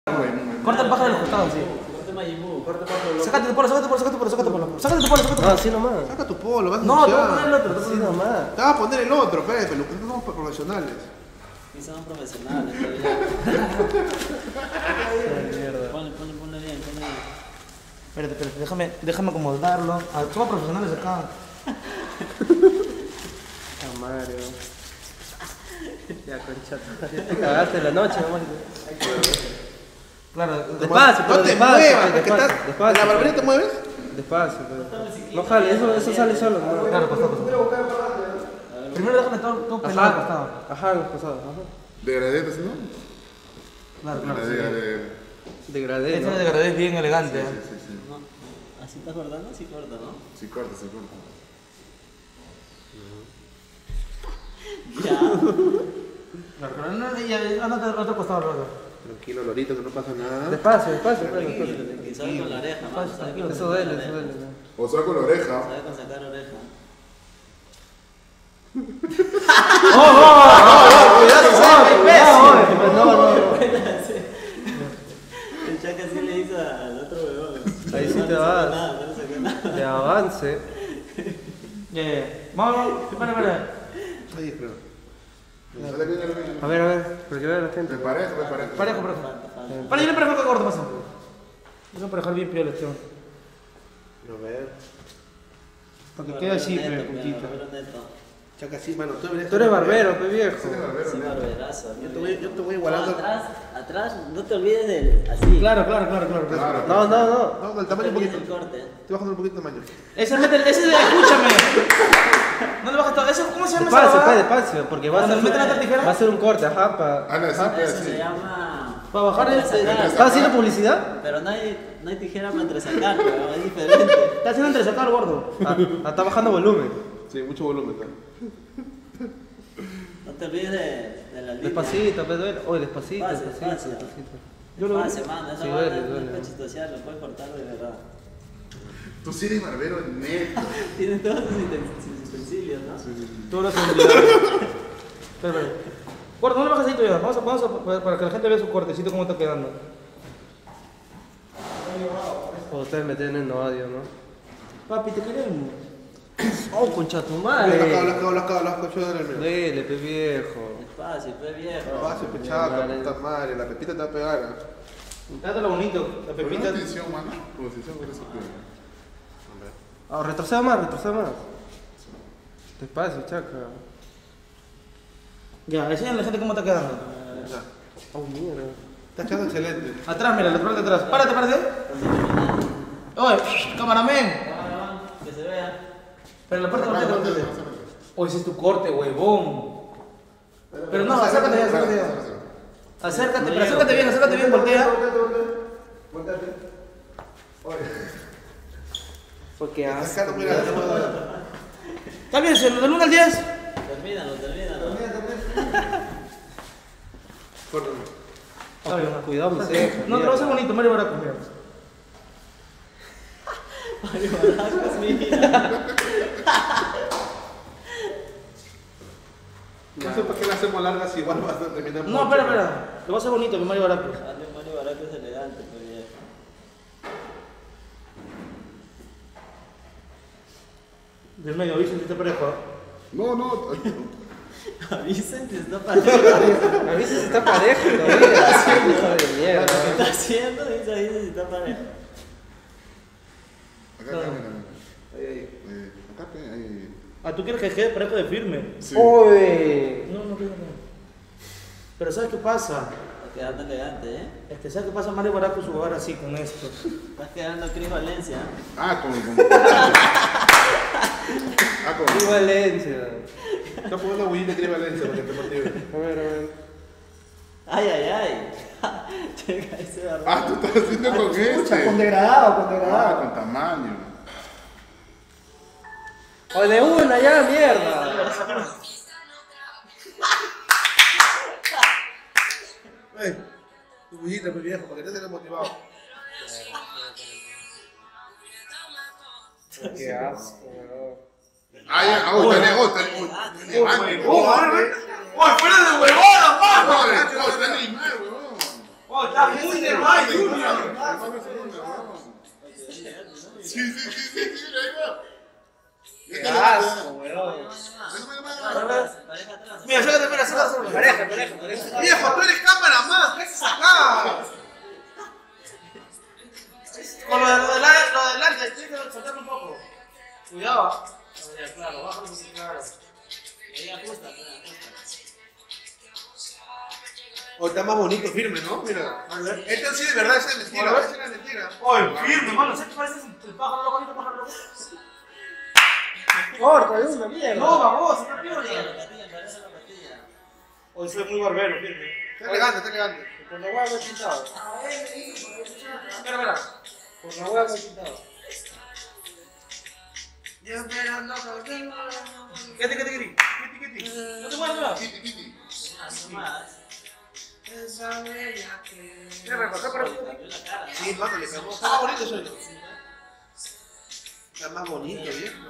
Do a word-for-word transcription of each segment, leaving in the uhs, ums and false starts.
Corta el pájaro de los costados, sí. Corte Majimbu. Sácate tu polo, sácate tu polo, sácate tu polo, sácate tu polo. Sácate tu polo, sácate tu polo. Ah, sí nomás. Saca tu polo, vas a No, te voy a ensuciar. poner el otro, te voy a Sí poner el otro. nomás. Te vas a poner el otro, Pepe, lo que no somos profesionales. Y somos profesionales todavía. Mierda. Ponle, ponle, ponle bien, ponle bien. Espérate, espérate, déjame, déjame acomodarlo. Ah, somos profesionales acá. Ah, Mario. Ya, concha. Ya te cagaste la noche, mamá. Claro, Despacio, pero No te despacio, muevas, pues, que despacio, estás. ¿En despacio, la barbería pues. te mueves? Despacio, pero. No jale, eso, eso sale solo, no. claro, costado, costado. Primero déjame todo, todo pelado al costado. Ajá, ajá, los pasados, ajá. ¿Degradé, ¿sí, no? Claro, claro. Degradé. Degradé, Este ¿no? degradé es bien elegante. ¿eh? Sí, sí. No, ¿así estás cortando? Sí corta, ¿no? Sí, corta, sí, corta. Ya. Claro, claro, no, ya, ándate al otro costado, al otro. Tranquilo, Lorito, que no pasa nada. Despacio, despacio, pues, Tranquilo, despacio. que sabe con la oreja, ¿no? Tranquilo, Sabe tranquilo. con Eso la duele, oreja. eso duele. ¿no? O saco la oreja. Sabe con sacar oreja. No, no, no. El Chaca sí le hizo al otro huevón. Ahí sí No te le sacó vas. nada, no le sacó nada. De avance. Ya, ya. Vamos, vamos, espera, espera. Ahí, creo. Sale bien, sale bien. A ver, a ver, porque vea la gente. Me parece, me parece. Parejo, parejo. Falta, falta. Para, yo le parejo que corto, pasa. Yo le parejo bien piola, este hombre. A ver. Para que quede así, Barbero pero neto, puntito. barbero neto. Chaca, sí, mano. Tú eres, Tú eres barbero, pe viejo. Sí, eres barbero, Sí, ¿no? barberazo. Yo muy te voy, bien. yo te voy No, igualando. atrás, atrás, no te olvides del así. Claro, claro, claro, claro. claro. Claro. No, no, no. No, No el te tamaño un olvides poquito. del corte. Estoy bajando un poquito el tamaño. Ese mete, ese es de, escúchame. No le bajas todo. Eso, ¿cómo se llama esa Despacio, pe, babada? despacio, porque va a Cuando ser, le meten la tijera. va a ser un corte, ajá, para. Ah, no, sí, Eso pero se sí. llama. Para bajar el- entresacar. ¿Estás haciendo publicidad? Pero no hay, no hay tijera para entresacar, pero es diferente. Está haciendo entresacar, gordo. Ah, ah, está bajando volumen. Sí, mucho volumen. ¿no? No te olvides de, de la línea. Despacito, pe, duele. Oye, despacito, Despacio, despacito, despacio. despacito. Yo lo Fácil, mano, esa Sí, vaina duele, no duele. es para chistosear, lo puedes cortar de verdad. Tú sí eres barbero neto. Tiene todos sus uten- sus utensilios, ¿no? Tú lo haces. Espera, espera. Gordo, no le bajes ahí todavía. Vamos a, vamos a, para que la gente vea su cortecito cómo está quedando. O ustedes me tienen en odio, ¿no? Papi, te queremos. Oh, concha tu Las madre. cabras, las cabras, las cabras, las cochudas del medio. Duele, pe viejo. Despacio, pues viejo. Fácil, pechaca, puta madre. La pepita te va a pegar. ¿eh? Trátalo bonito. La Pero pepita. una atención, mano. Posición por eso. Ah, retroceda más, retroceda más. Despacio, chaca. Ya, enséñale a la gente cómo está quedando. Ya. Oh, mierda. Está quedando excelente. Atrás, mira, la parte de atrás. Párate, párate. Oye, cameraman. Que se vea. Pero la parte de atrás, volteate. Oye, ese es tu corte, huevón. Pero no, acércate ya, acércate ya. Acércate, pero acércate bien, acércate bien, voltea. Porque Está asco. quedando muy grande. Está bien, se- del uno al diez. Termínalo, termínalo. Está bien. Cuidado, mi ceja. No, te lo va a hacer bonito, Mario Baraco, mira. Mario Baracos, mira. No sé por qué la hacemos largas si igual vas a terminar. No, espera, espera. Lo va a hacer bonito, mi Mario Baraco. Mario, Mario Baracos es elegante, pues viejo. Del medio, avisen si está parejo. No, no. Avisen si está parejo. A veces está parejo todavía. Hijo de ¿Qué mierda. está haciendo? Dice, avisen si está parejo. Acá, acá, mira. Eh, Acá, pe, ahí. Ah, ¿tú quieres que quede parejo de firme? Sí. Uy. No, no, no, no. Pero ¿sabes qué pasa? Está quedando elegante, ¿eh? Este, ¿sabes qué pasa? Mario Baraco su hogar así con esto. Estás quedando Cris Valencia. Ah, con. con... ah, con. Qué Valencia. Está poniendo Wii de Cris Valencia para que te motive. A ver, a ver. Ay, ay, ay. Checa ese barro. Ah, tú estás haciendo con este. Con degradado, con Ah, degradado. con tamaño. O de una ya, mierda. Ey, tu bujita, mi viejo, para que te tengas motivado. Qué asco, weón. Ah, ya, ah, oh, está oh, está levante. ¡Oh, fuera de huevada, No, está animal, weón. Oh, está muy normal, Junior. Sí, sí, sí, sí, sí, ahí va. Qué asco, weón. Mira, sácate, mira, sácate. Pareja, pareja, pareja. Viejo, tú eres cámara más, ¿qué haces acá? Con lo de lo de la- lo de delante, tienes que soltarlo un poco. Cuidado. Ya, claro, bájalo un poquito, claro. O está más bonito, firme, ¿no? Mira. Este sí de verdad, esa es mentira. Esa es la mentira. Oye, firme, mano, ¿sabes qué parece el pájaro loco? ¿El pájaro loco? Corta de una mierda. No, vamos, está piola. Hoy soy muy barbero, firme. Está elegante, está elegante. Por la hueá me he pintado. Mira, mira. Por la hueá me he pintado. ¿Qué te, qué te, qué te? ¿Qué te, qué te? ¿No te mueres, no? Kitty, Kitty. Mira, pasá por aquí. Sí, mano, le quedó. Está más bonito eso. Está más bonito, bien.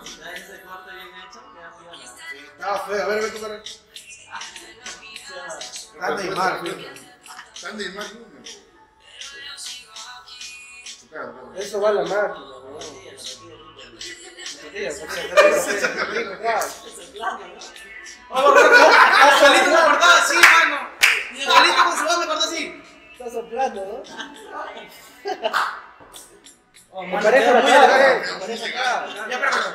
Estaba feo, a ver, ven tu cara. Está Neymar, firme. Está Neymar Junior. Su cara, su cara. Eso va a la máquina, weón. Zapatilla, zapatilla, Galito me cortaba así, mano. Y el galito con su voz me cortó así. está soplando, ¿no? Oh, Me parece la muy cara, elegante. eh. Me parece acá. Ya, pero, pero.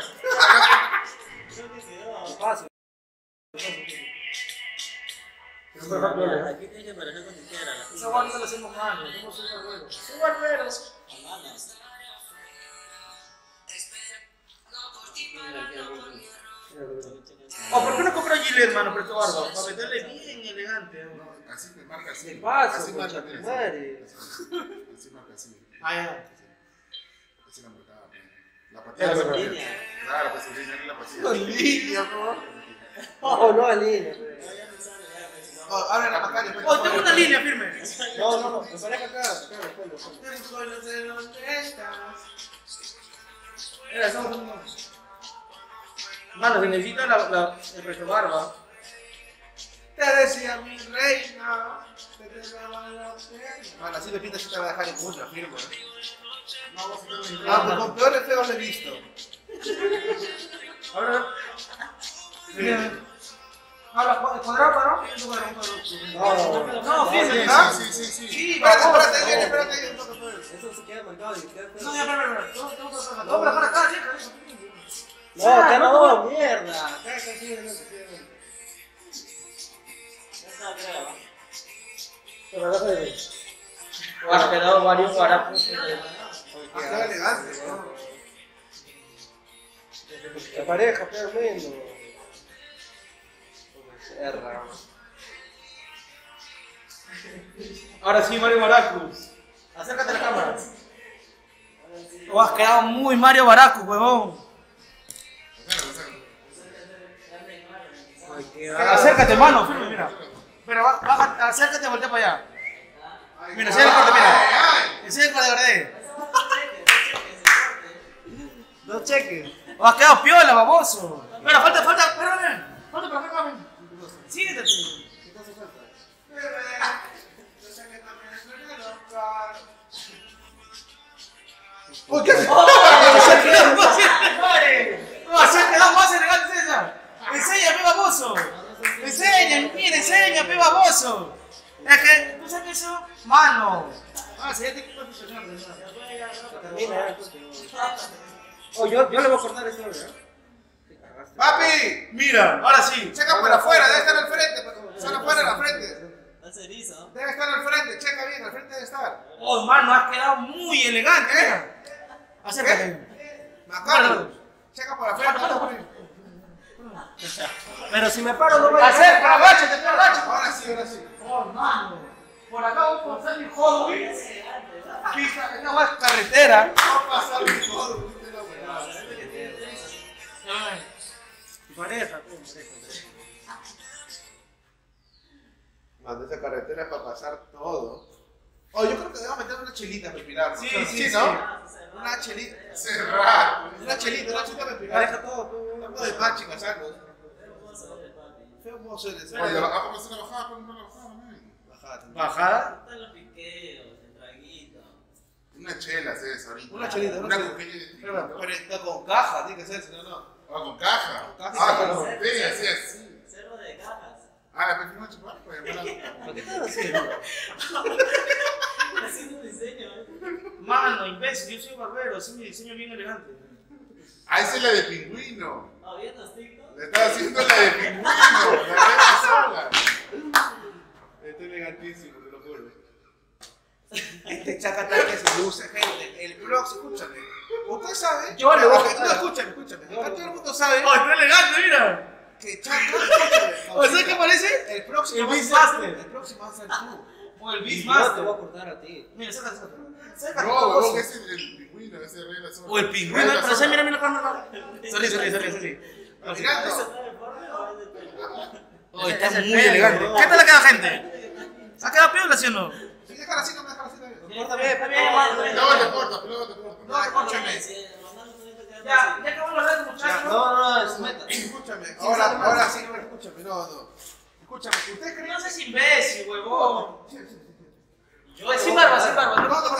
Fácil. Aquí tienes que parecer con tijera. Esa guay no la hacemos mano. No soy barbero. Soy barbero. Oh, ¿por qué no compras Gillette, mano, por tu barba? Para meterle bien elegante. ¿No? Así te marca así. ¿Qué pasa, Así marca, concha tu mira, madre? así. Así marca así. Ah, ya. Así la marcaba. La patilla. Claro, la línea. patilla. Claro, pues su línea es la patilla. Con línea, ¿no? Oh, no, Aline. Oh, abre la macana. Oh, tengo una línea firme. No, no, no. Me parece acá. Acá, al fondo, al fondo. Mira, estamos en... Mano, se necesita la, la, el resto barba. Te decía mi reina. Te pegaba la pena. Mano, así me pinta, sí te va a dejar en mucha, firme. Ah, pues con peores feos le he visto. Ahora. Bien. Ahora, ¿cuadrado, no? No, No, firme. ¿Ah? Sí, sí, sí. Sí, Espérate, vamos. espérate, viene, espérate. un toque, pues. eso se queda marcado y queda feo. No, ya, espera, espera. No, no, no, no, pero para acá, chica. No, acá no, mierda. Acá, acá, sí, no, sí, no. Pero acá se ve. Ha quedado varios guarapos. Ah, qué elegante, ¿no? La pareja, pero menos. Cerra. Ahora sí, Mario Baracus. Acércate a la cámara. Oh, has quedado muy Mario Baracus, huevón. Acércate, mano, firme, mira. Mira, baja, baja, acércate y voltea para allá. Mira, enseña el corte, mira. Enseña el corte de verdad. No cheques. Oh, has quedado piola, baboso. Mira, falta, falta, espérame. Falta para acá, ven. Síguete. Uy, ¿qué haces? Se ha quedado más elegante. No, se ha quedado más elegante, César. Enseña, pe baboso. Enseña, mira, enseña, pe baboso. Es que, ¿tú sabes eso? Mano. Ah, si ya te quiero escuchar, Termina, ya. Oh, yo, yo le voy a cortar esto, ¿verdad? Papi, mira, ahora sí. checa por afuera, debe estar al frente. pues, Solo afuera, en la frente. Hace erizo. Debe estar al frente, checa bien, al frente debe estar. Oh, mano, has quedado muy elegante. Mira. Acércate. Macano, checa por afuera. Pero si me paro, no voy a Acerca, agáchate, pe, agáchate. Ahora sí, ahora sí. Oh, mano. Por acá voy a pasar mi jodo, güey. Pisa, esta va a carretera. Va a pasar mi todo. Pareja, Mano, esa carretera es para pasar todo. Oh, yo creo que debemos meter una chelita para respirar. Sí, ¿no? sí, ¿no? sí. Una chelita. Cerrado. Una chelita, una chelita para Pareja respirar. todo, todo. Estamos de machi, casacos. Feo mozo de Oye, la bajada, ¿cómo se la bajada? ¿Cómo se la bajada, man? Bajada. Bajada. Están los piqueos, el traguito. Una chela, haces ahorita. Una chelita, una Una chelita. coquilla de Pero, pero está con caja, tiene que ser, si no, no. Ah, con caja. Con caja. Ah, con Sí, botella, así así. Cerro de cajas. Ah, la perfuma chupar, pues, hermano. ¿Por qué estás haciendo? Haciendo diseño, ¿eh? Mano, imbécil, yo soy barbero, así mi diseño bien elegante. Ah, esa es la de pingüino. ¿No viendo los TikTok? Le estaba haciendo la de pingüino. La de sola. Está elegantísimo, te lo juro. Este chacatá que se usa, gente. El próximo, escúchame. Usted sabe. Yo le voy a No, contar. escúchame, escúchame. Acá todo el mundo sabe ¡Oh, está elegante, mira! que Chaca. Escúchame. ¿O sea qué parece? El próximo El va a Beastmaster. ser- El próximo va a ser tú. O el Yo te Beastmaster. voy a cortar a ti. Mira, sácate, sácate. Sácate, No, todo huevón, eso. ese es el pingüino, ese es regla sola. O el pingüino, Regla pero ese, sola. mira, mira, mira, mira. Sorry, sorry, sorry, sorry. Mirando. ¿Eso está deforme o es de pelo? Oh, está Ese es el muy pelo, elegante. ¿no? ¿Qué tal le queda, gente? ¿Ha quedado piola, sí o no? Si dejar así, no me dejar así también. Está bien, está bien, mano. Luego te cortas, luego te cortas. No, escúchame. Sí, Ronaldo también te queda Ya, fácil. ya acabó los redes, muchachos. No, no, no, es meta. Escúchame. Sí, Ahora, sale mal. ahora sí, no, escúchame. No, no. Escúchame. ¿Usted cree? No seas imbécil, huevón. Sí, sí, sí. Yo sin barba,